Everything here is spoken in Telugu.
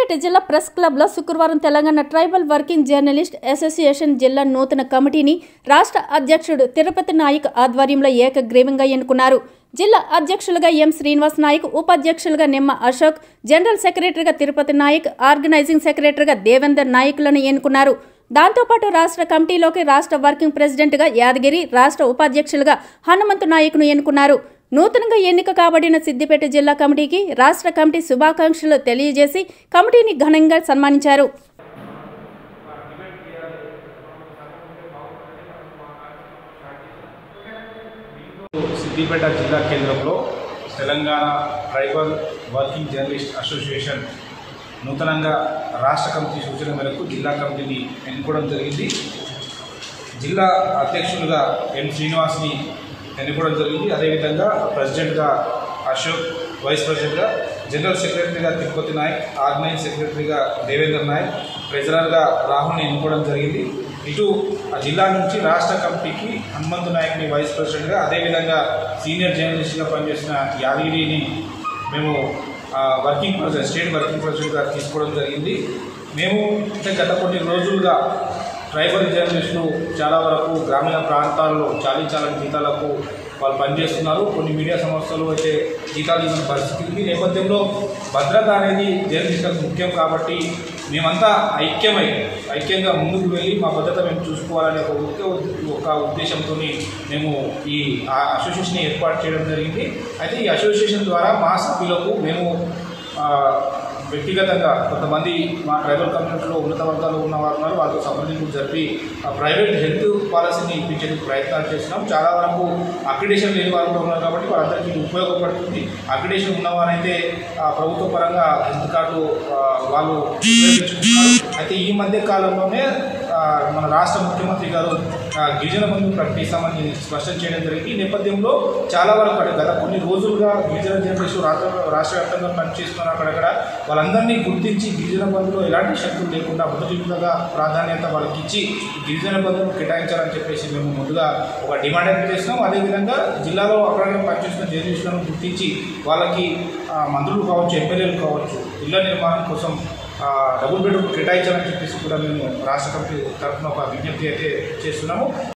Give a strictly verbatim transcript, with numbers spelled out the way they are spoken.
సిద్దిపేట జిల్లా ప్రెస్ క్లబ్లో శుక్రవారం Telangana tribal working journalist association జిల్లా నూతన కమిటీని రాష్ట్ర అధ్యక్షుడు తిరుపతి నాయక్ ఆధ్వర్యంలో ఏకగ్రీవంగా ఎన్నుకున్నారు. జిల్లా అధ్యక్షులుగా ఎం శ్రీనివాస్ నాయక్, ఉపాధ్యక్షులుగా నిమ్మ అశోక్, జనరల్ సెక్రటరీగా తిరుపతి నాయక్, ఆర్గనైజింగ్ సెక్రటరీగా దేవేందర్ నాయకులను ఎన్నుకున్నారు. దాంతోపాటు రాష్ట్ర కమిటీలోకి రాష్ట్ర వర్కింగ్ ప్రెసిడెంట్గా యాదగిరి, రాష్ట్ర ఉపాధ్యక్షులుగా హనుమంతు నాయక్ను ఎన్నుకున్నారు. నూతనంగా ఎన్నిక కాబడిన సిద్దిపేట జిల్లా కమిటీకి రాష్ట్ర కమిటీ శుభాకాంక్షలు తెలియజేసి కమిటీని ఘనంగా సన్మానించారు. సిద్దిపేట జిల్లా కేంద్రంలో Telangana tribal working journalist association నూతనంగా రాష్ట్ర కమిటీ సూచన మేరకు జిల్లా కమిటీని ఎన్నుకోవడం జరిగింది. జిల్లా అధ్యక్షులుగా ఎం శ్రీనివాస్ని ఎన్నుకోవడం జరిగింది. అదేవిధంగా ప్రెసిడెంట్గా అశోక్, వైస్ ప్రెసిడెంట్గా, జనరల్ సెక్రటరీగా తిరుపతి నాయక్, ఆర్గనైజింగ్ సెక్రటరీగా దేవేందర్ నాయక్, ట్రెజరర్గా రాహుల్ని ఎన్నుకోవడం జరిగింది. ఇటు జిల్లా నుంచి రాష్ట్ర కమిటీకి హనుమంతు నాయక్ని వైస్ ప్రెసిడెంట్గా, అదేవిధంగా సీనియర్ జర్నలిస్ట్గా పనిచేసిన యాదగిరిని మేము వర్కింగ్ ప్రెసిడెంట్ స్టేట్ వర్కింగ్ ప్రెసిడెంట్గా తీసుకోవడం జరిగింది. మేము అంటే గత కొన్ని రోజులుగా ట్రైబల్ జర్నలిస్టులు చాలా వరకు గ్రామీణ ప్రాంతాల్లో చాలీ చాలని జీతాలకు వాళ్ళు పనిచేస్తున్నారు. కొన్ని మీడియా సంస్థలు అయితే జీతాలు ఇవ్వని పరిస్థితి ఉంది. నేపథ్యంలో భద్రత అనేది జర్నలిస్టులకు ముఖ్యం కాబట్టి మేమంతా ఐక్యమై ఐక్యంగా ముందుకు వెళ్ళి మా భద్రత మేము చూసుకోవాలనే ఒక ముఖ్య ఒక ఉద్దేశంతో మేము ఈ అసోసియేషన్ ఏర్పాటు చేయడం జరిగింది. అయితే ఈ అసోసియేషన్ ద్వారా మా సభ్యులకు మేము వ్యక్తిగతంగా కొంతమంది మా ట్రైబల్ కమ్యూనిటీలో ఉన్నత వర్గాలు ఉన్నవారు ఉన్నారు, వాళ్ళతో సంప్రదింపులు జరిపి ప్రైవేట్ హెల్త్ పాలసీని ఇప్పించేందుకు ప్రయత్నాలు చేస్తున్నాం. చాలా వరకు అక్రిడేషన్ లేని వారు ఉన్నారు కాబట్టి వాళ్ళందరికీ ఇది ఉపయోగపడుతుంది. అక్రిడేషన్ ఉన్నవారైతే ప్రభుత్వ పరంగా హెల్త్ కార్డు వాళ్ళు ఉపయోగించుకుంటున్నారు. అయితే ఈ మధ్య కాలంలోనే మన రాష్ట్ర ముఖ్యమంత్రి గారు గిరిజన బంధు ప్రకటిస్తామని స్పష్టం చేయడం జరిగింది. ఈ నేపథ్యంలో చాలా వరకు గత కొన్ని రోజులుగా గిరిజన జర్నలిస్టులు రాష్ట్ర రాష్ట్ర వ్యాప్తంగా పనిచేస్తున్నారు. అక్కడక్కడ వాళ్ళందరినీ గుర్తించి గిరిజన బంధులో ఎలాంటి శక్తులు లేకుండా మొదటిగా ప్రాధాన్యత వాళ్ళకి ఇచ్చి గిరిజన బంధువులు కేటాయించాలని చెప్పేసి మేము ముందుగా ఒక డిమాండ్ అయితే చేస్తున్నాం. అదేవిధంగా జిల్లాలో అక్కడ పనిచేస్తున్న జర్నలిస్టులను గుర్తించి వాళ్ళకి మంత్రులు కావచ్చు, ఎమ్మెల్యేలు కావచ్చు, ఇళ్ల నిర్మాణం కోసం డబుల్ బెడ్రూమ్ కేటాయించాలని చెప్పేసి కూడా మేము రాష్ట్ర కమిటీ తరఫున ఒక విజ్ఞప్తి అయితే చేస్తున్నాము.